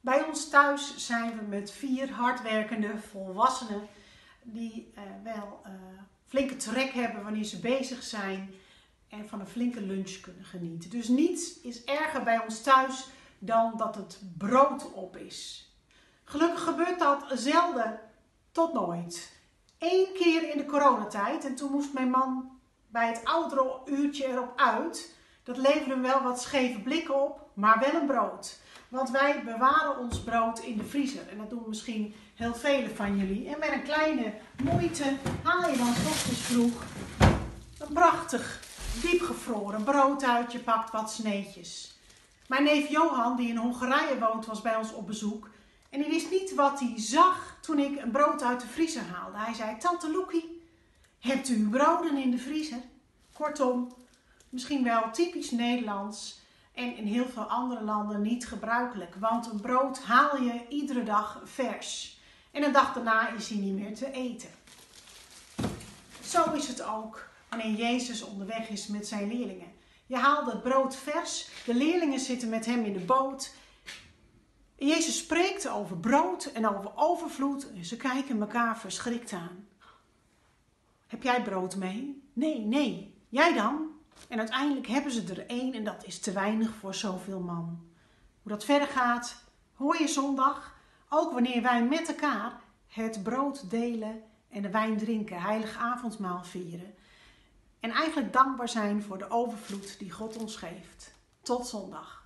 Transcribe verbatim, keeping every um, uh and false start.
Bij ons thuis zijn we met vier hardwerkende volwassenen die uh, wel uh, flinke trek hebben wanneer ze bezig zijn en van een flinke lunch kunnen genieten. Dus niets is erger bij ons thuis dan dat het brood op is. Gelukkig gebeurt dat zelden tot nooit. Eén keer in de coronatijd en toen moest mijn man bij het oudere uurtje erop uit. Dat leverde hem wel wat scheve blikken op, maar wel een brood. Want wij bewaren ons brood in de vriezer. En dat doen misschien heel velen van jullie. En met een kleine moeite haal je dan 's ochtends vroeg een prachtig diepgevroren brood uit. Je pakt wat sneetjes. Mijn neef Johan, die in Hongarije woont, was bij ons op bezoek. En die wist niet wat hij zag toen ik een brood uit de vriezer haalde. Hij zei, tante Loekie, hebt u broden in de vriezer? Kortom, misschien wel typisch Nederlands en in heel veel andere landen niet gebruikelijk. Want een brood haal je iedere dag vers. En een dag daarna is hij niet meer te eten. Zo is het ook wanneer Jezus onderweg is met zijn leerlingen. Je haalt het brood vers, de leerlingen zitten met hem in de boot. En Jezus spreekt over brood en over overvloed en ze kijken elkaar verschrikt aan. Heb jij brood mee? Nee, nee. Jij dan? En uiteindelijk hebben ze er één en dat is te weinig voor zoveel man. Hoe dat verder gaat, hoor je zondag. Ook wanneer wij met elkaar het brood delen en de wijn drinken, heilig avondmaal vieren. En eigenlijk dankbaar zijn voor de overvloed die God ons geeft. Tot zondag.